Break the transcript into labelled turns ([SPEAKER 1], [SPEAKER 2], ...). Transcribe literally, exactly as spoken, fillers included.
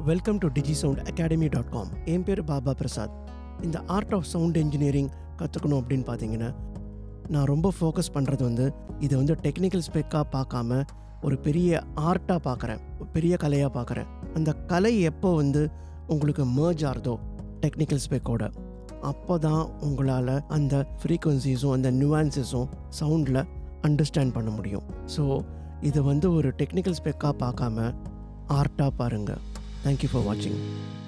[SPEAKER 1] Welcome to Digi sound academy dot com. என் பேர் பாபா பிரசாத். இந்த ஆர்ட் ஆஃப் சவுண்ட் இன்ஜினியரிங் கற்றுக்கணும் அப்படின்னு பார்த்தீங்கன்னா, நான் ரொம்ப ஃபோக்கஸ் பண்ணுறது வந்து இதை வந்து டெக்னிக்கல் ஸ்பெக்காக பார்க்காம ஒரு பெரிய ஆர்ட்டாக பார்க்குறேன், பெரிய கலையாக பார்க்குறேன். அந்த கலை எப்போ வந்து உங்களுக்கு மர்ஜ் ஆகிறதோ டெக்னிக்கல் ஸ்பெக்கோட, அப்போ தான் உங்களால் அந்த ஃப்ரீக்வன்சிஸும் அந்த நியூவான்சஸும் சவுண்டில் அண்டர்ஸ்டாண்ட் பண்ண முடியும். ஸோ இதை வந்து ஒரு டெக்னிக்கல் ஸ்பெக்காக பார்க்காம ஆர்ட்டாக பாருங்கள். Thank you for watching.